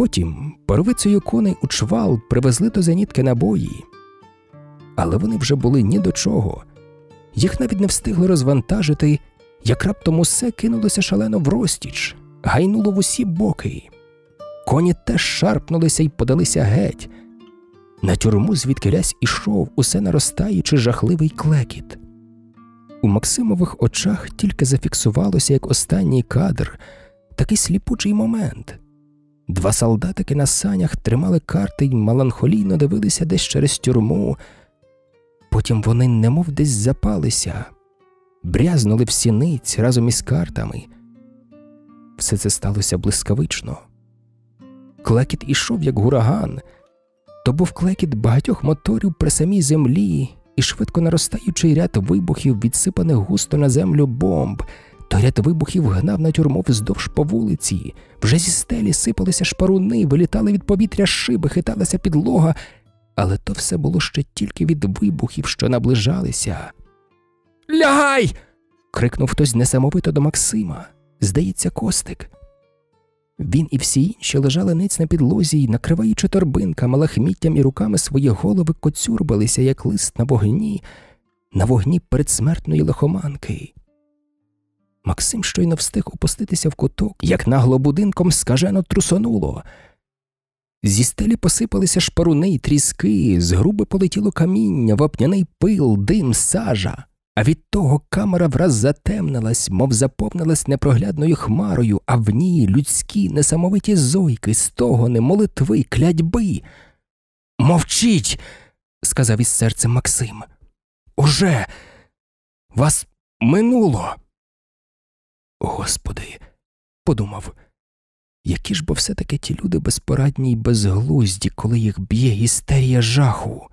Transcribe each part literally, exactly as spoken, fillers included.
Потім паровицею коней у чвал привезли до зенітки набої. Але вони вже були ні до чого. Їх навіть не встигли розвантажити, як раптом усе кинулося шалено врозтіч, гайнуло в усі боки. Коні теж шарпнулися й подалися геть. На тюрму звідкилясь ішов усе наростаючи жахливий клекіт. У Максимових очах тільки зафіксувалося, як останній кадр, такий сліпучий момент. Два солдатики на санях тримали карти й меланхолійно дивилися десь через тюрму. Потім вони немов десь запалися, брязнули в сіниць разом із картами. Все це сталося блискавично. Клекіт ішов, як гураган. То був клекіт багатьох моторів при самій землі і швидко наростаючий ряд вибухів, відсипаних густо на землю бомб. То ряд вибухів гнав на тюрму вздовж по вулиці. Вже зі стелі сипалися шпаруни, вилітали від повітря шиби, хиталася підлога. Але то все було ще тільки від вибухів, що наближалися. «Лягай!» – крикнув хтось несамовито до Максима. Здається, Костик. Він і всі інші лежали ниць на підлозі й, накриваючи торбинками, лахміттям і руками свої голови, коцюрбалися, як лист на вогні, на вогні передсмертної лихоманки. Максим щойно встиг опуститися в куток, як нагло будинком скажено трусонуло. Зі стелі посипалися шпаруни й тріски, з груби полетіло каміння, вапняний пил, дим, сажа. А від того камера враз затемнилась, мов заповнилась непроглядною хмарою, а в ній людські несамовиті зойки, стогони, молитви, клятьби. «Мовчіть!» – сказав із серцем Максим. «Уже! Вас минуло!» «Господи!» – подумав. Які ж бо все-таки ті люди безпорадні й безглузді, коли їх б'є гістерія жаху.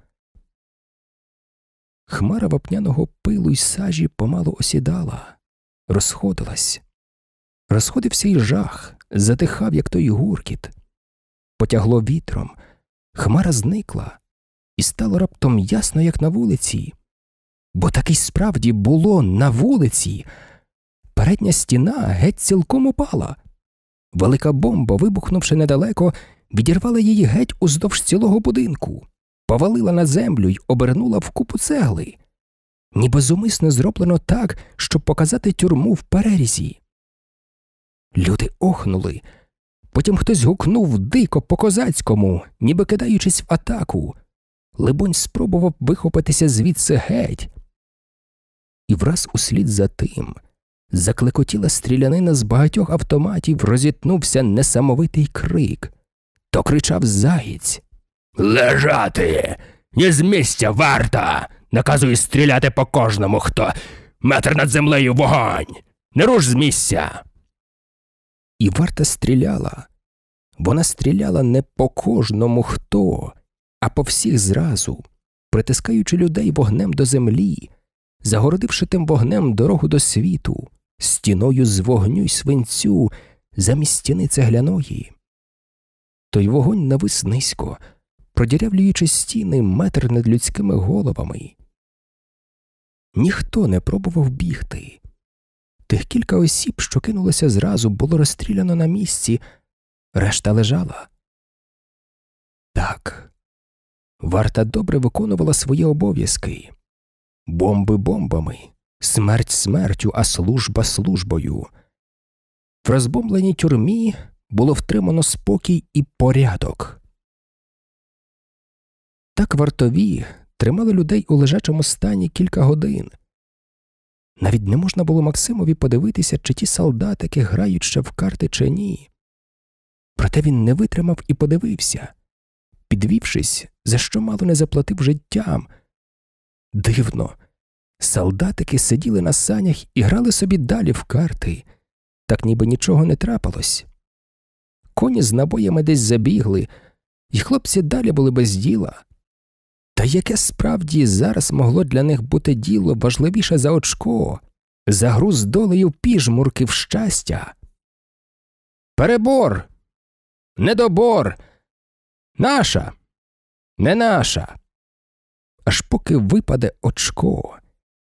Хмара вапняного пилу й сажі помалу осідала, розходилась. Розходився й жах, затихав, як той гуркіт. Потягло вітром, хмара зникла, і стало раптом ясно, як на вулиці. Бо таки справді було на вулиці. Передня стіна геть цілком упала. Велика бомба, вибухнувши недалеко, відірвала її геть уздовж цілого будинку, повалила на землю й обернула в купу цегли. Ніби зумисно зроблено так, щоб показати тюрму в перерізі. Люди охнули. Потім хтось гукнув дико по-козацькому, ніби кидаючись в атаку. Либонь спробував вихопитися звідси геть. І враз услід за тим заклекотіла стрілянина з багатьох автоматів, розітнувся несамовитий крик. То кричав заєць. «Лежати! Ні з місця, варта! Наказую стріляти по кожному, хто метр над землею вогонь! Не руш з місця!» І варта стріляла. Вона стріляла не по кожному хто, а по всіх зразу, притискаючи людей вогнем до землі, загородивши тим вогнем дорогу до світу, стіною з вогню й свинцю замість стіни цегляної. Той вогонь навис низько, продірявлюючи стіни метр над людськими головами. Ніхто не пробував бігти. Тих кілька осіб, що кинулося зразу, було розстріляно на місці, решта лежала. Так, варта добре виконувала свої обов'язки. Бомби бомбами, смерть смертю, а служба службою. В розбомбленій тюрмі було втримано спокій і порядок. Так вартові тримали людей у лежачому стані кілька годин. Навіть не можна було Максимові подивитися, чи ті солдатики грають ще в карти чи ні. Проте він не витримав і подивився, підвівшись, за що мало не заплатив життям. Дивно, солдатики сиділи на санях і грали собі далі в карти, так ніби нічого не трапилось. Коні з набоями десь забігли, і хлопці далі були без діла. Та яке справді зараз могло для них бути діло важливіше за очко, за гру з долею піжмурки в щастя? Перебор! Недобор! Наша! Не наша! Аж поки випаде очко.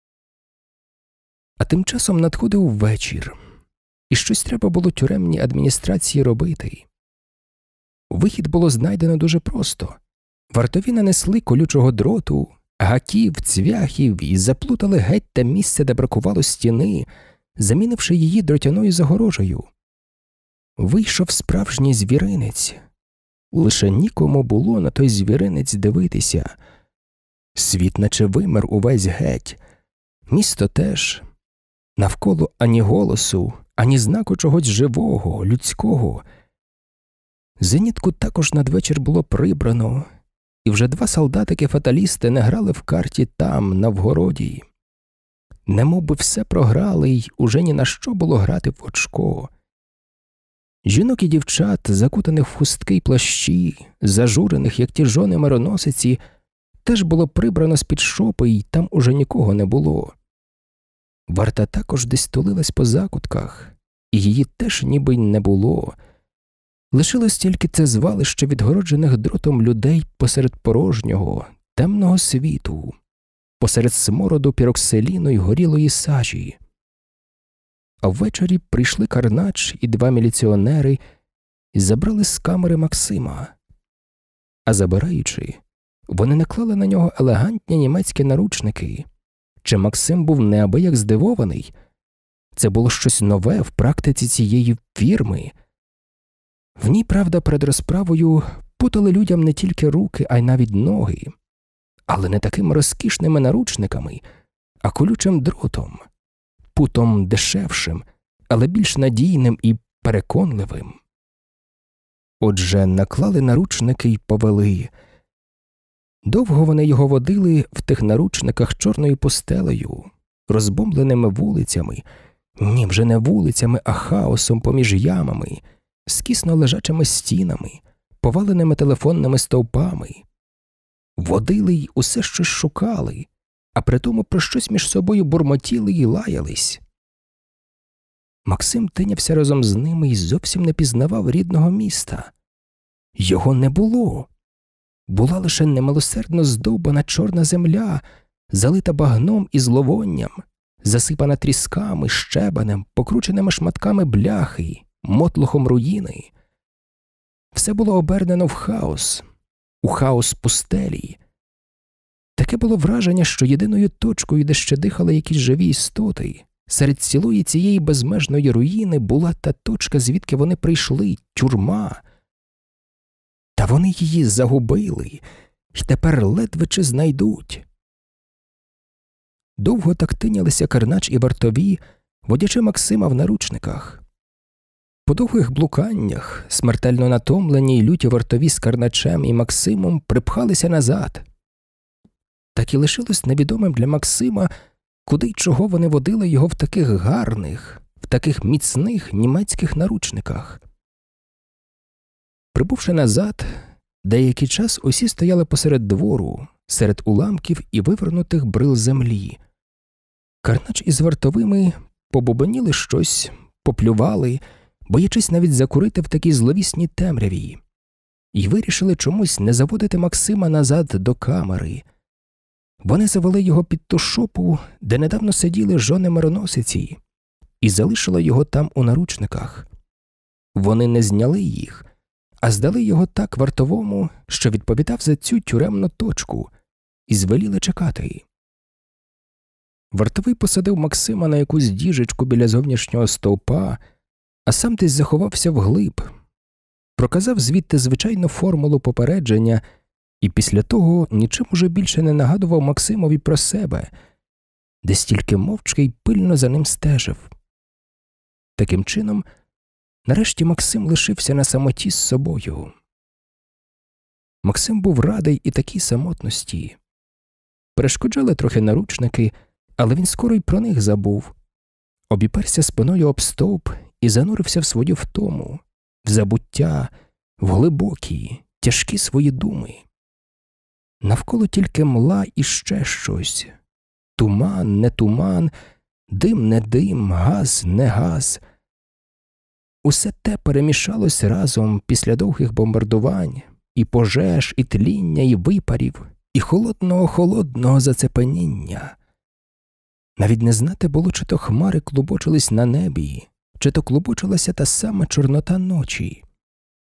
А тим часом надходив вечір, і щось треба було тюремній адміністрації робити. Вихід було знайдено дуже просто. Вартові нанесли колючого дроту, гаків, цвяхів і заплутали геть те місце, де бракувало стіни, замінивши її дротяною загорожею. Вийшов справжній звіринець. Лише нікому було на той звіринець дивитися. Світ наче вимер увесь геть. Місто теж. Навколо ані голосу, ані знаку чогось живого, людського. Зенітку також надвечір було прибрано, і вже два солдатики-фаталісти не грали в карті там, на вгороді. Немов би все програли, й уже ні на що було грати в очко. Жінок і дівчат, закутаних в хустки й плащі, зажурених, як ті жони мироносиці, теж було прибрано з-під шопи, й там уже нікого не було. Варта також десь тулилась по закутках, і її теж ніби й не було. Лишилось тільки це звалище відгороджених дротом людей посеред порожнього, темного світу, посеред смороду пірокселіну й горілої сажі. А ввечері прийшли Карнач і два міліціонери і забрали з камери Максима. А забираючи, вони наклали на нього елегантні німецькі наручники. Чи Максим був неабияк здивований? Це було щось нове в практиці цієї фірми. В ній, правда, перед розправою путали людям не тільки руки, а й навіть ноги. Але не такими розкішними наручниками, а колючим дротом. Путом дешевшим, але більш надійним і переконливим. Отже, наклали наручники й повели. Довго вони його водили в тих наручниках чорною постелею, розбомбленими вулицями, ні, вже не вулицями, а хаосом поміж ямами, скісно лежачими стінами, поваленими телефонними стовпами. Водили й усе щось шукали, а притому про щось між собою бурмотіли й лаялись. Максим тинявся разом з ними і зовсім не пізнавав рідного міста. Його не було. Була лише немилосердно здовбана чорна земля, залита багном і зловонням, засипана трісками, щебенем, покрученими шматками бляхи, мотлохом руїни. Все було обернено в хаос, у хаос пустелі. Таке було враження, що єдиною точкою, де ще дихали якісь живі істоти, серед цілої цієї безмежної руїни була та точка, звідки вони прийшли – тюрма. Та вони її загубили, й тепер ледве чи знайдуть. Довго так тинялися Карнач і вартові, водячи Максима в наручниках. По довгих блуканнях, смертельно натомлені й люті вартові з Карначем і Максимом припхалися назад. Так і лишилось невідомим для Максима, куди й чого вони водили його в таких гарних, в таких міцних німецьких наручниках. Прибувши назад, деякий час усі стояли посеред двору, серед уламків і вивернутих брил землі. Карнач із вартовими побубоніли щось, поплювали, боячись навіть закурити в такій зловісній темряві, і вирішили чомусь не заводити Максима назад до камери. Вони завели його під ту шопу, де недавно сиділи жони мироносиці, і залишили його там у наручниках. Вони не зняли їх, а здали його так вартовому, що відповідав за цю тюремну точку, і звеліли чекати. Вартовий посадив Максима на якусь діжечку біля зовнішнього стовпа, а сам десь заховався вглиб, проказав звідти звичайну формулу попередження і після того нічим уже більше не нагадував Максимові про себе, десь тільки мовчки й пильно за ним стежив. Таким чином, нарешті Максим лишився на самоті з собою. Максим був радий і такій самотності. Перешкоджали трохи наручники, але він скоро й про них забув. Обіперся спиною об стовп і занурився в свою втому, в забуття, в глибокі, тяжкі свої думи. Навколо тільки мла і ще щось. Туман, не туман, дим, не дим, газ, не газ. Усе те перемішалось разом після довгих бомбардувань, і пожеж, і тління, і випарів, і холодного-холодного зацепеніння. Навіть не знати було, чи то хмари клубочились на небі, чи то клубочилася та сама чорнота ночі.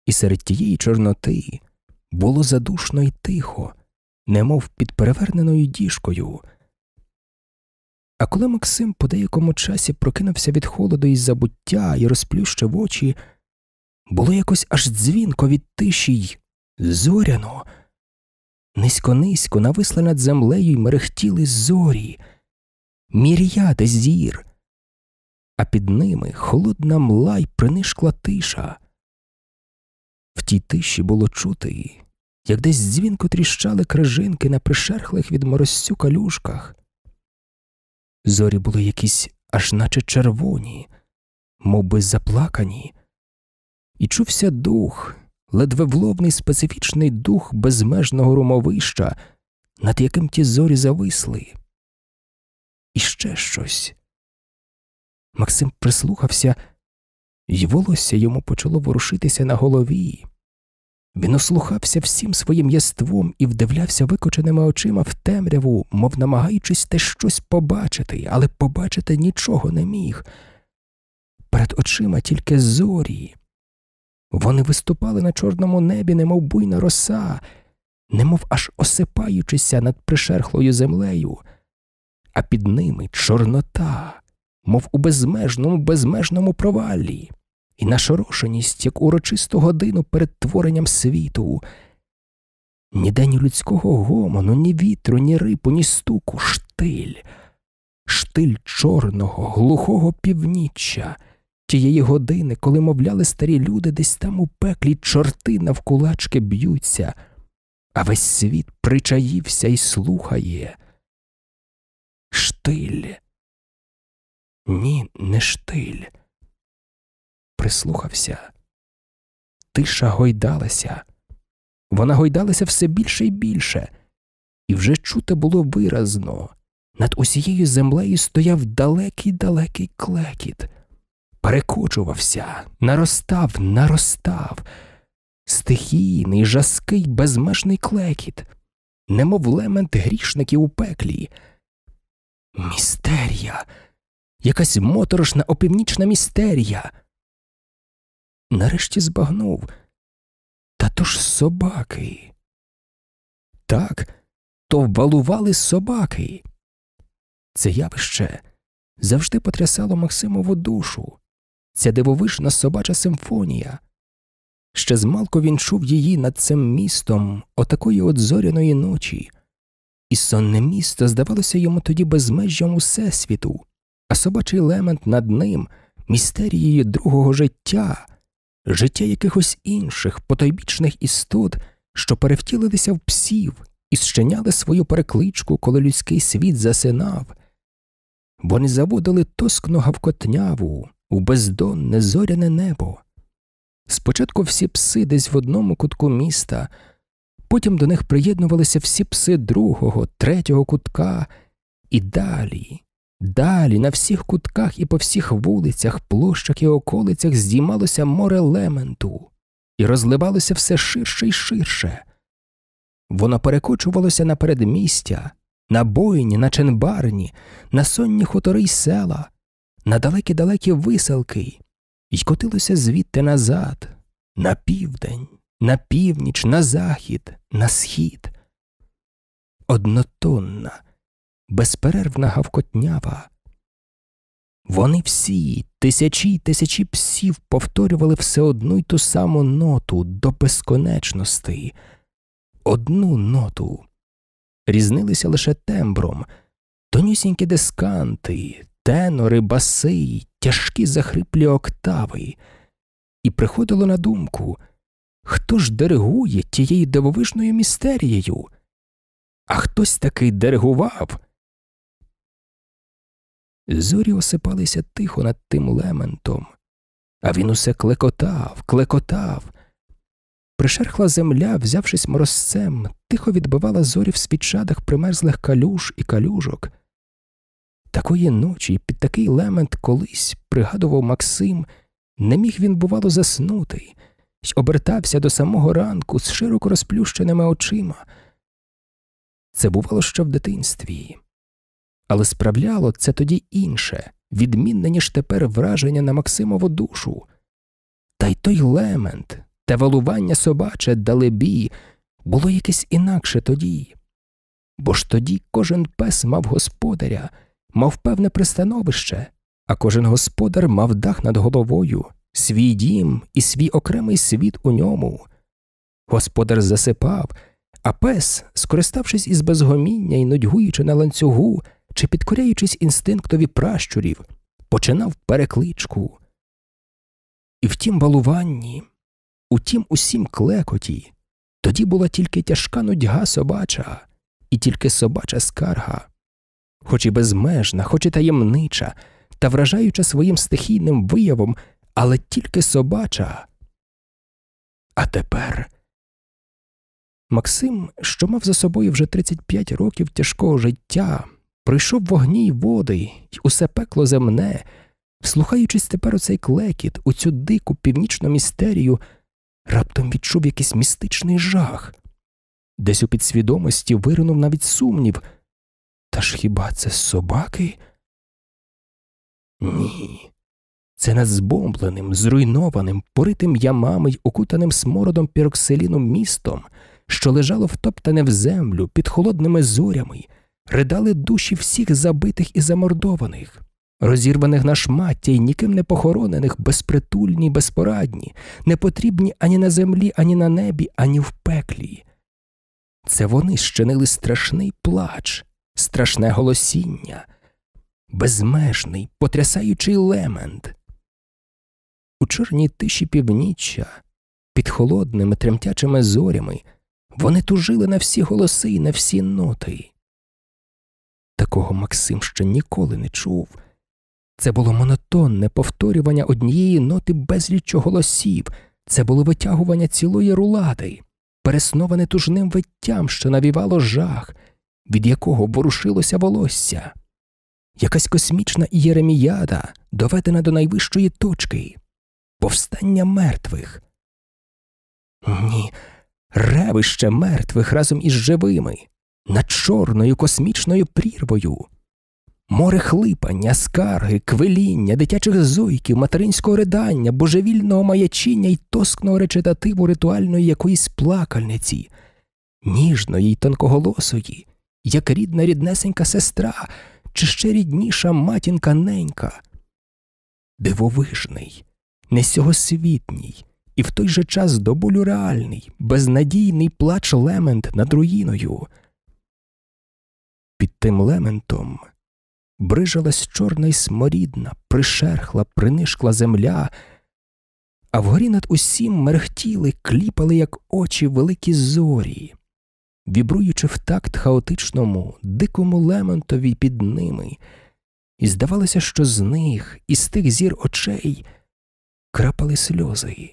І серед тієї чорноти було задушно й тихо, немов під переверненою діжкою. А коли Максим по деякому часі прокинувся від холоду і забуття і розплющив очі, було якось аж дзвінко від тиші й зоряно. Низько-низько нависли над землею й мерехтіли зорі, міряди зір, а під ними холодна мла й принишкла тиша. В тій тиші було чути, як десь дзвінко тріщали крижинки на пришерхлих від морозцю калюжках. Зорі були якісь аж наче червоні, мов би заплакані, і чувся дух, ледве вловний специфічний дух безмежного румовища, над яким ті зорі зависли. І ще щось. Максим прислухався, й волосся йому почало ворушитися на голові. Він ослухався всім своїм єством і вдивлявся викоченими очима в темряву, мов намагаючись те щось побачити, але побачити нічого не міг. Перед очима тільки зорі. Вони виступали на чорному небі, немов буйна роса, немов аж осипаючися над пришерхлою землею, а під ними чорнота, мов у безмежному, безмежному проваллі, і нашорошеність, як урочисту годину перед творенням світу. Ніде ні людського гомону, ні вітру, ні рипу, ні стуку, штиль. Штиль чорного, глухого північчя, тієї години, коли мовляли старі люди, десь там у пеклі чорти навкулачки б'ються, а весь світ причаївся і слухає. Штиль. Ні, не штиль. Прислухався. Тиша гойдалася. Вона гойдалася все більше і більше. І вже чути було виразно. Над усією землею стояв далекий-далекий клекіт. Перекочувався, наростав, наростав. Стихійний, жаский, безмежний клекіт. Немов лемент грішників у пеклі. Містерія. Якась моторошна опівнічна містерія. Нарешті збагнув. Та то ж собаки. Так, то вбалували собаки. Це явище завжди потрясало Максимову душу. Ця дивовижна собача симфонія. Ще змалку він чув її над цим містом отакої от зоряної ночі. І сонне місто здавалося йому тоді безмежжям усесвіту, а собачий лемент над ним – містерією другого життя, життя якихось інших потойбічних істот, що перевтілилися в псів і зчиняли свою перекличку, коли людський світ засинав. Вони заводили тоскну гавкотняву у бездонне зоряне небо. Спочатку всі пси десь в одному кутку міста, потім до них приєднувалися всі пси другого, третього кутка, і далі, далі на всіх кутках і по всіх вулицях, площах і околицях здіймалося море лементу і розливалося все ширше й ширше. Воно перекочувалося на передмістя, на бойні, на ченбарні, на сонні хутори й села, на далекі-далекі виселки, й котилося звідти назад, на південь, на північ, на захід, на схід. Однотонна, безперервна гавкотнява. Вони всі, тисячі й тисячі псів, повторювали все одну й ту саму ноту до безконечності. Одну ноту. Різнилися лише тембром, тонюсінькі дисканти, тенори, баси, тяжкі захриплі октави. І приходило на думку, хто ж диригує тією дивовижною містерією? А хтось таки диригував. Зорі осипалися тихо над тим лементом, а він усе клекотав, клекотав. Пришерхла земля, взявшись морозцем, тихо відбивала зорі в свічадах примерзлих калюж і калюжок. Такої ночі під такий лемент колись, пригадував Максим, не міг він, бувало, заснути, й обертався до самого ранку з широко розплющеними очима. Це бувало ще в дитинстві. Але справляло це тоді інше, відмінне, ніж тепер враження на Максимову душу. Та й той лемент, те валування собаче, далебі, було якесь інакше тоді. Бо ж тоді кожен пес мав господаря, мав певне пристановище, а кожен господар мав дах над головою, свій дім і свій окремий світ у ньому. Господар засипав, а пес, скориставшись із безгоміння і нудьгуючи на ланцюгу, чи підкоряючись інстинктові пращурів, починав перекличку. І в тім балуванні, у тім усім клекоті, тоді була тільки тяжка нудьга собача, і тільки собача скарга, хоч і безмежна, хоч і таємнича, та вражаюча своїм стихійним виявом, але тільки собача. А тепер Максим, що мав за собою вже тридцять п'ять років тяжкого життя, пройшов вогні й води й усе пекло земне, вслухаючись тепер у цей клекіт, у цю дику північну містерію, раптом відчув якийсь містичний жах. Десь у підсвідомості виринув навіть сумнів. Та ж хіба це собаки? Ні. Це над збомбленим, зруйнованим, поритим ямами й окутаним смородом піроксиліну містом, що лежало втоптане в землю під холодними зорями, ридали душі всіх забитих і замордованих, розірваних на шмаття й ніким не похоронених, безпритульні й безпорадні, не потрібні ані на землі, ані на небі, ані в пеклі. Це вони щинили страшний плач, страшне голосіння, безмежний, потрясаючий лемент. У чорній тиші північчя, під холодними тремтячими зорями, вони тужили на всі голоси і на всі ноти. Такого Максим ще ніколи не чув. Це було монотонне повторювання однієї ноти безліччю голосів, це було витягування цілої рулади, пересноване тужним виттям, що навівало жах, від якого ворушилося волосся. Якась космічна ієреміяда, доведена до найвищої точки. Повстання мертвих. Ні, ревище мертвих разом із живими, над чорною космічною прірвою. Море хлипання, скарги, квиління, дитячих зойків, материнського ридання, божевільного маячіння й тоскного речитативу ритуальної якоїсь плакальниці, ніжної й тонкоголосої, як рідна ріднесенька сестра, чи ще рідніша матінка ненька. Дивовижний, несьогосвітній і в той же час до болю реальний, безнадійний плач лемент над руїною. Під тим лементом брижилась чорна й сморідна, пришерхла, принишкла земля, а вгорі над усім мерехтіли, кліпали, як очі, великі зорі, вібруючи в такт хаотичному, дикому лементові під ними, і здавалося, що з них, із тих зір очей, крапали сльози.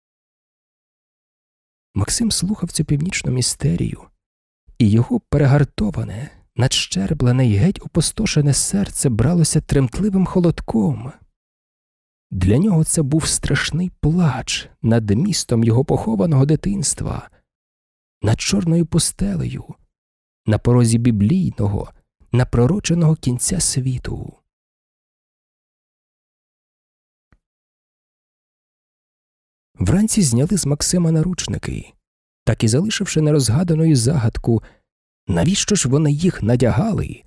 Максим слухав цю північну містерію, і його перегартоване, надщерблене й геть опустошене серце бралося тремтливим холодком. Для нього це був страшний плач над містом його похованого дитинства, над чорною пустелею, на порозі біблійного, напророченого кінця світу. Вранці зняли з Максима наручники, так і залишивши нерозгаданою загадку, навіщо ж вони їх надягали.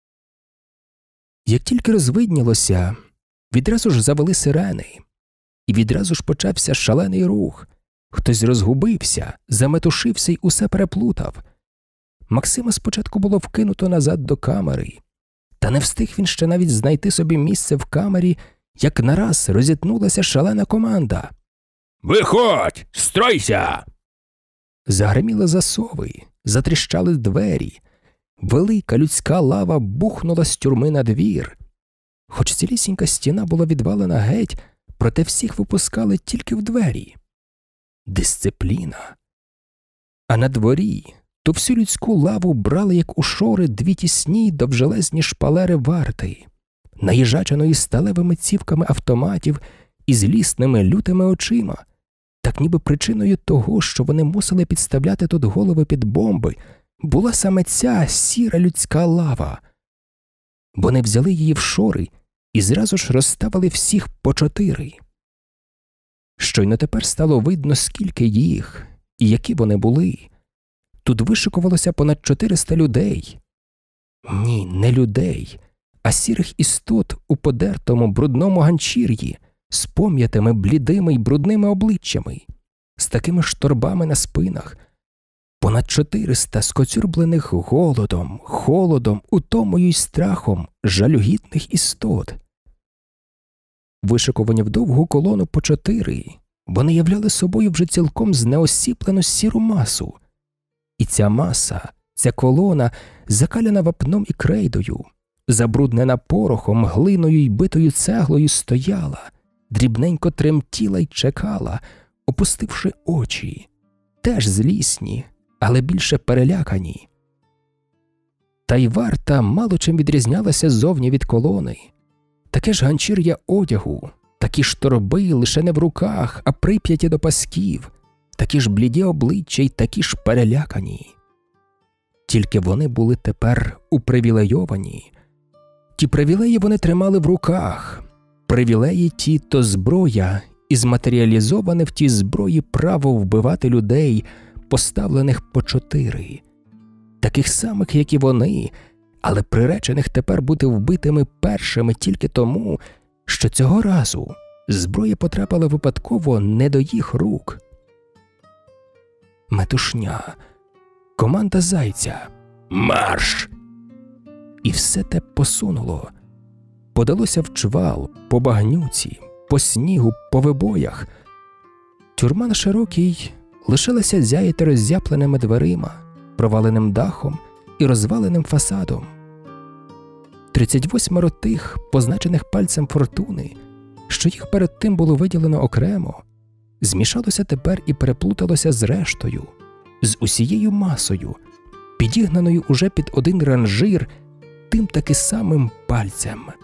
Як тільки розвиднілося, відразу ж завели сирени, і відразу ж почався шалений рух. Хтось розгубився, заметушився й усе переплутав. Максима спочатку було вкинуто назад до камери, та не встиг він ще навіть знайти собі місце в камері, як нараз розітнулася шалена команда. «Виходь! Стройся!» Загриміли засови, затріщали двері. Велика людська лава бухнула з тюрми на двір. Хоч цілісінька стіна була відвалена геть, проте всіх випускали тільки в двері. Дисципліна. А на дворі то всю людську лаву брали, як у шори, дві тісні довжелезні шпалери варти, наїжаченої сталевими цівками автоматів і злісними лютими очима, так ніби причиною того, що вони мусили підставляти тут голови під бомби, була саме ця сіра людська лава. Вони взяли її в шори і зразу ж розставили всіх по чотири. Щойно тепер стало видно, скільки їх і які вони були. Тут вишикувалося понад чотириста людей. Ні, не людей, а сірих істот у подертому брудному ганчір'ї, з пом'ятими, блідими й брудними обличчями, з такими ж торбами на спинах. Понад чотириста скоцюрблених голодом, холодом, утомою й страхом жалюгідних істот. Вишиковані в довгу колону по чотири, вони являли собою вже цілком знеосіплену сіру масу. І ця маса, ця колона, закаляна вапном і крейдою, забруднена порохом, глиною й битою цеглою, стояла, дрібненько тремтіла й чекала, опустивши очі, теж злісні, але більше перелякані. Та й варта мало чим відрізнялася ззовні від колони. Таке ж ганчір'я одягу, такі ж торби лише не в руках, а прип'яті до пасків, такі ж бліді обличчя й такі ж перелякані. Тільки вони були тепер упривілейовані. Ті привілеї вони тримали в руках. Привілеї ті – то зброя, і зматеріалізоване в тій зброї право вбивати людей, поставлених по чотири. Таких самих, як і вони, але приречених тепер бути вбитими першими тільки тому, що цього разу зброя потрапила випадково не до їх рук. Метушня. Команда Зайця. Марш! І все те посунуло. Подалося в чвал, по багнюці, по снігу, по вибоях. Тюрма на Широкій лишилася зяяти роззяпленими дверима, проваленим дахом і розваленим фасадом. Тридцять восьмеро тих, позначених пальцем фортуни, що їх перед тим було виділено окремо, змішалося тепер і переплуталося з рештою, з усією масою, підігнаною уже під один ранжир тим таки самим пальцем.